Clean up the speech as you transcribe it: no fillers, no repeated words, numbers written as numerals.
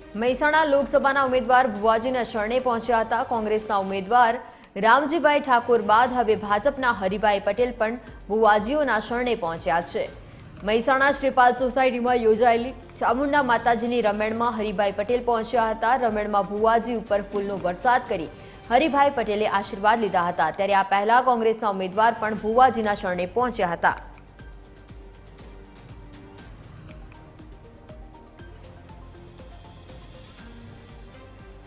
મહેસાણા લોકસભાના ઉમેદવાર ભુવાજીના શરણે પહોંચ્યા હતા। કોંગ્રેસના ઉમેદવાર રામજીભાઈ ઠાકોર બાદ હવે ભાજપના હરિભાઈ પટેલ પણ ભુવાજીઓના શરણે પહોંચ્યા છે। મહેસાણા શ્રીપાલ સોસાયટીમાં યોજાયેલી ચામુંડા માતાજીની રમેણમાં હરિભાઈ પટેલ પહોંચ્યા હતા। રમેણમાં ભુવાજી ઉપર ફૂલનો વરસાદ કરી હરિભાઈ પટેલે આશીર્વાદ લીધા હતા। ત્યારે આ પહેલા કોંગ્રેસના ઉમેદવાર પણ ભુવાજીના શરણે પહોંચ્યા હતા।